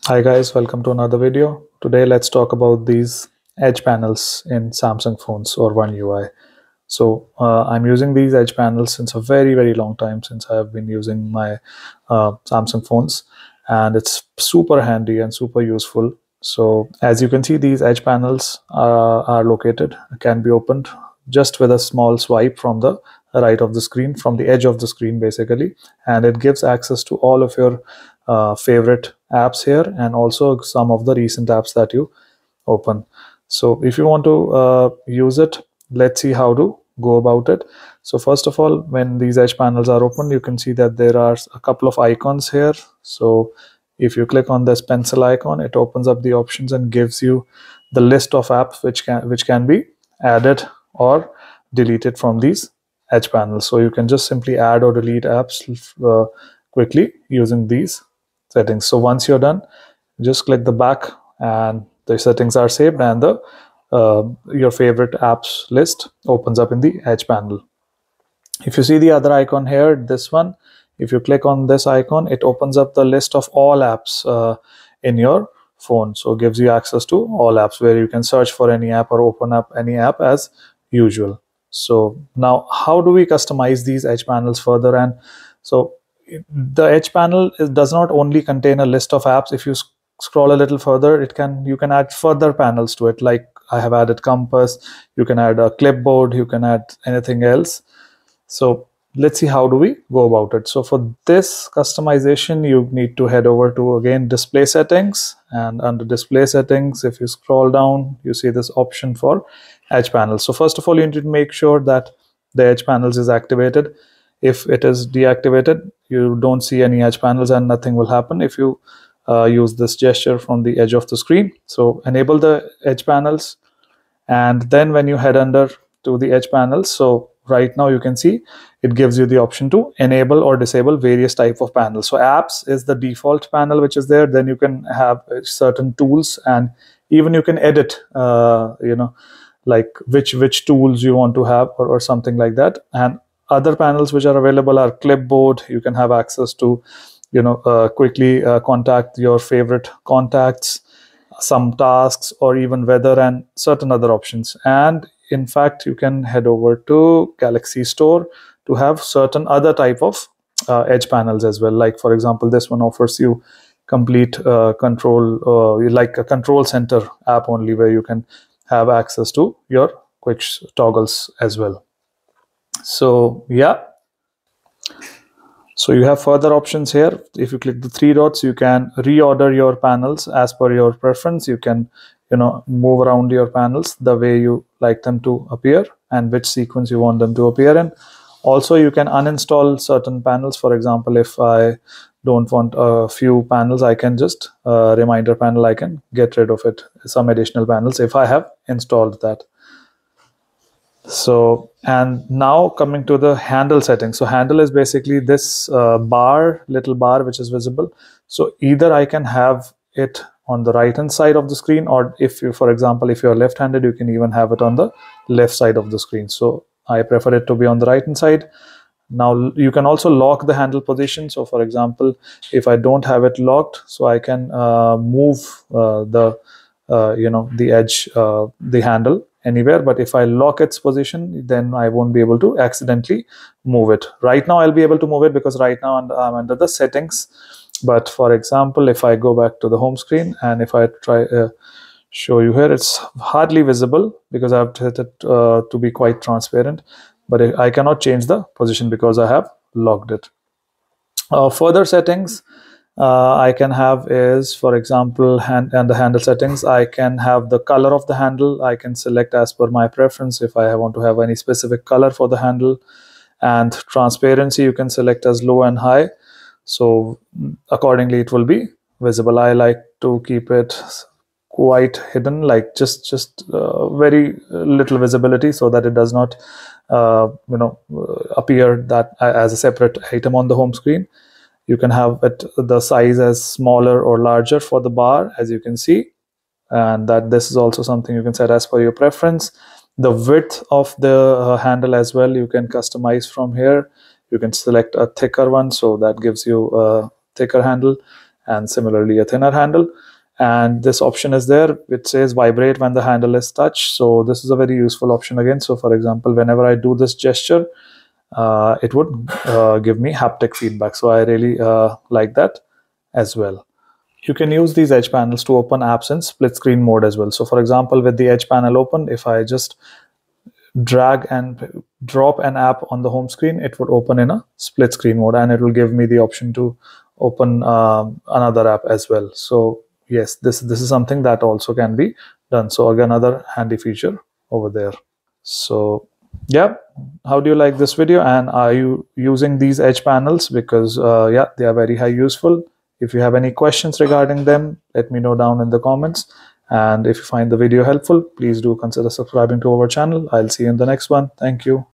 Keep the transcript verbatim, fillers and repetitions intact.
Hi guys, welcome to another video. Today let's talk about these edge panels in Samsung phones or One U I. So uh, I'm using these edge panels since a very very long time, since I've been using my uh, Samsung phones, and it's super handy and super useful. So as you can see, these edge panels are, are located, can be opened just with a small swipe from the right of the screen, from the edge of the screen basically, and it gives access to all of your uh, favorite apps here, and also some of the recent apps that you open. So if you want to uh, use it, let's see how to go about it. So first of all, when these edge panels are open, you can see that there are a couple of icons here. So if you click on this pencil icon, it opens up the options and gives you the list of apps which can which can be added or deleted from these edge panels. So you can just simply add or delete apps uh, quickly using these settings. So once you're done, just click the back and the settings are saved, and the uh, your favorite apps list opens up in the edge panel. If you see the other icon here, this one, if you click on this icon, it opens up the list of all apps uh, in your phone. So it gives you access to all apps where you can search for any app or open up any app as usual. So now how do we customize these edge panels further? And so the edge panel does not only contain a list of apps. If you sc- scroll a little further, it can you can add further panels to it. Like I have added compass, you can add a clipboard, you can add anything else. So let's see how do we go about it. So for this customization, you need to head over to, again, display settings, and under display settings, if you scroll down, you see this option for edge panels. So first of all, you need to make sure that the edge panels is activated. If it is deactivated, you don't see any edge panels and nothing will happen if you uh, use this gesture from the edge of the screen. So enable the edge panels, and then when you head under to the edge panels, so right now you can see it gives you the option to enable or disable various type of panels. So apps is the default panel which is there. Then you can have certain tools, and even you can edit uh, you know like which which tools you want to have, or, or something like that. And other panels which are available are clipboard. You can have access to you know uh, quickly uh, contact your favorite contacts, some tasks, or even weather, and certain other options. And in fact, you can head over to Galaxy Store to have certain other type of uh, edge panels as well. Like for example, this one offers you complete uh, control, uh, like a control center app only, where you can have access to your quick toggles as well. So yeah, so you have further options here. If you click the three dots, you can reorder your panels as per your preference. You can, you know, move around your panels the way you like them to appear and which sequence you want them to appear in. Also, you can uninstall certain panels. For example, if I don't want a few panels, I can just uh, reminder panel, I can get rid of it, some additional panels if I have installed that. So, and now coming to the handle settings. So handle is basically this uh, bar, little bar which is visible. So either I can have it on the right hand side of the screen, or if you, for example, if you're left handed, you can even have it on the left side of the screen. So I prefer it to be on the right hand side. Now you can also lock the handle position. So for example, if I don't have it locked, so I can uh, move uh, the uh, you know the edge, uh, the handle anywhere. But if I lock its position, then I won't be able to accidentally move it. Right now I'll be able to move it because right now I'm under the settings. But for example, if I go back to the home screen and if I try uh, show you here, it's hardly visible because I've set it uh, to be quite transparent, but I cannot change the position because I have locked it. Uh, further settings uh, I can have is, for example, hand and the handle settings, I can have the color of the handle. I can select as per my preference if I want to have any specific color for the handle. And transparency, you can select as low and high, so accordingly it will be visible. I like to keep it quite hidden, like just just uh, very little visibility, so that it does not uh, you know appear that as a separate item on the home screen. You can have it the size as smaller or larger for the bar, as you can see, and that this is also something you can set as per your preference. The width of the uh, handle as well, you can customize from here. You can select a thicker one, so that gives you a thicker handle. and similarly a thinner handle. And this option is there which says vibrate when the handle is touched. So this is a very useful option again. So for example, whenever I do this gesture, uh, it would uh, give me haptic feedback. So I really uh, like that as well. You can use these edge panels to open apps in split screen mode as well. So for example, with the edge panel open, if I just drag and drop an app on the home screen, it would open in a split screen mode, and it will give me the option to open um, another app as well. So yes, this this is something that also can be done. So again, another handy feature over there. So yeah, how do you like this video, and are you using these edge panels? Because uh, yeah, they are very high useful. If you have any questions regarding them, let me know down in the comments. And if you find the video helpful, please do consider subscribing to our channel. I'll see you in the next one. Thank you.